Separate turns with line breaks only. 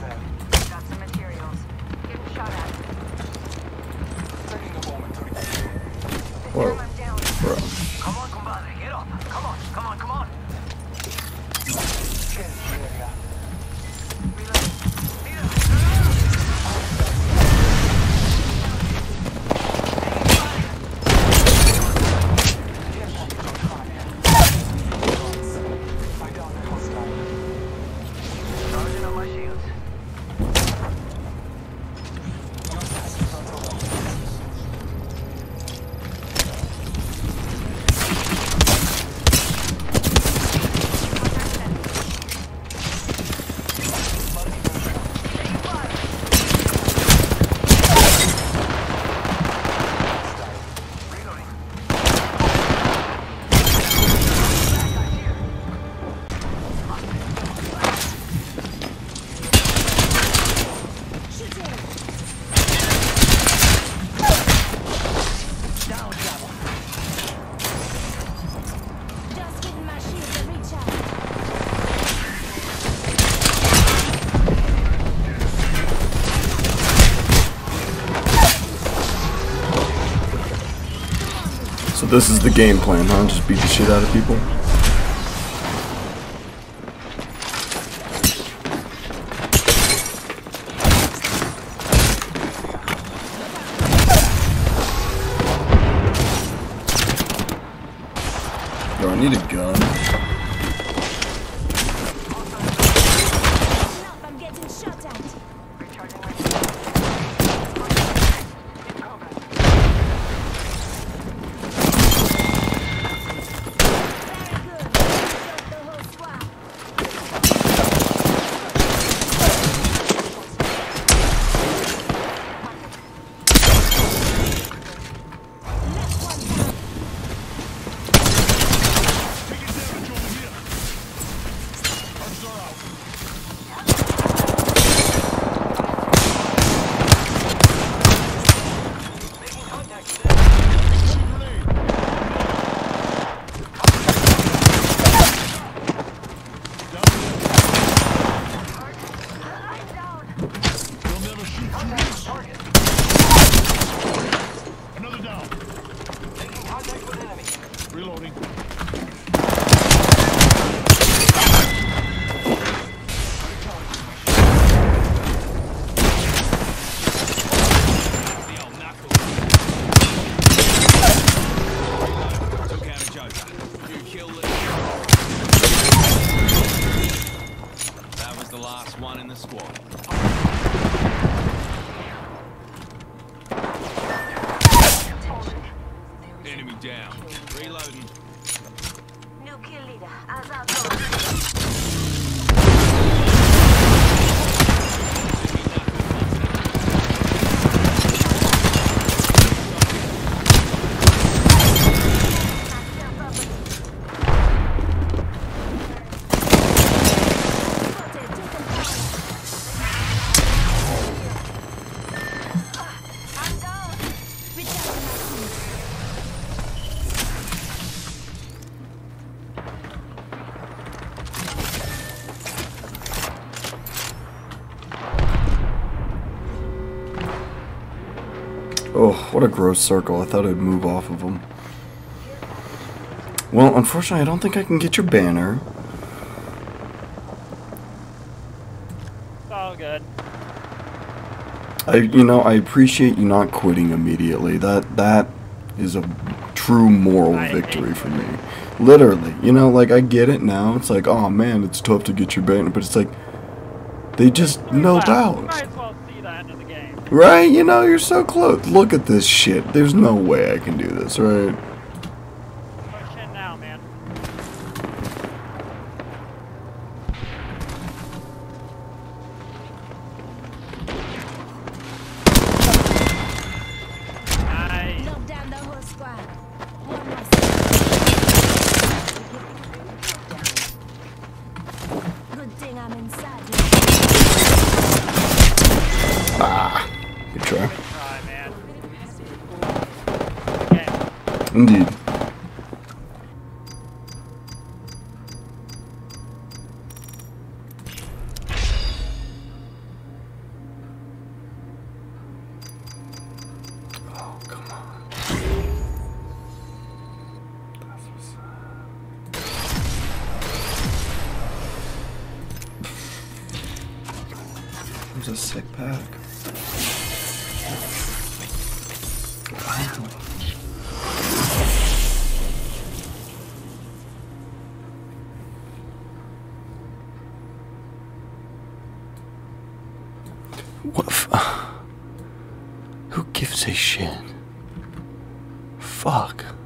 Got some materials. Getting shot at. Taking a moment to retrieve.
Whoa.
I'm down.
Bro.
Come on, compadre. Get up. Come on, come on, come on. Charging on my shields.
So this is the game plan, huh? Just beat the shit out of people? Bro, I need a gun.
I'm getting shot at.
Recharging my shields.
Very good. Killed the whole squad. Left one down.
Making contact. I'm down. Contact target.
Another down.
Making contact with enemy.
Reloading. The old knuckle. Took out a joker. You killed it. That was the last one in the squad. Enemy down. Reloading.
New kill leader. As I I'm down. Recharging my shields.
Oh, what a gross circle. I thought I'd move off of them. Well, unfortunately, I don't think I can get your banner.
It's all good.
I appreciate you not quitting immediately. That is a true moral
I hate
victory for me. Literally, like I get it now. It's like, oh man, it's tough to get your banner, but it's like they just milled
You
out.
might as well see the end of the game.
Right? You're so close. Look at this shit. There's no way I can do this, right?
Push in now, man. Nice.
Knock down the whole squad. One more. Good thing I'm inside.
Good try.
Good try, man. Okay.
Indeed. That was a sick pack. Wow. What who gives a shit? Fuck.